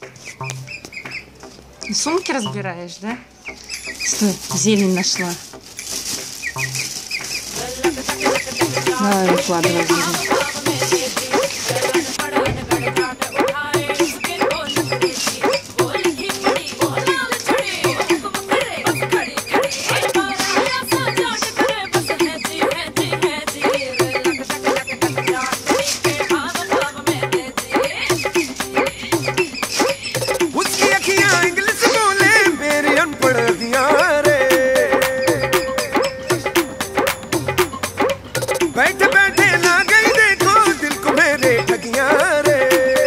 Сумки разбираешь, да? Стой, зелень нашла. Давай, выкладывай зелень. बैठे बैठे ना गई देखो दिल को मेरे ठगियां रे।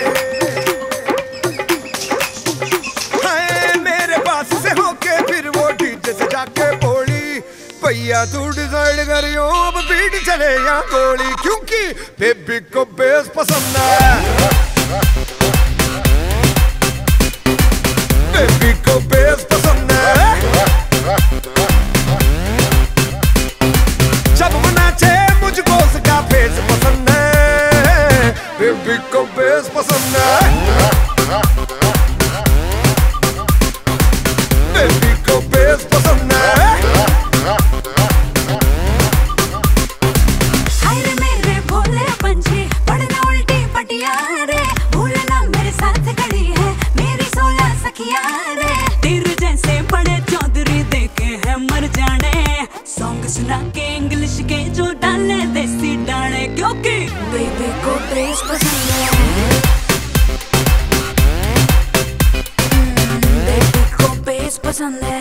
हाय मेरे पास से होके फिर वो डीजे से जाके बोली भैया तू डिसाइड करियो अब बीट चले या गोली, क्योंकि बेबी को बेस पसंद है, बेबी को बेस पसंद है। जब वो नाचे मुझको उसका फेस पसंद है, बेबी को बेस पसंद है, बेबी को बेस पसंद है। हाय रे मेरे भोले पंछी पढ़ना उल्टी पटिया रे, भूलना मेरे साथ खड़ी है मेरी 16 सखिया रे। तेरे जैसे बड़े चौधरी देखे हैं मर जाने, सॉन्ग सुना के इंग्लिश के जो डाले देसी डाले, क्योंकि बेबी को बेस पसंद है, बेबी को बेस पसंद है।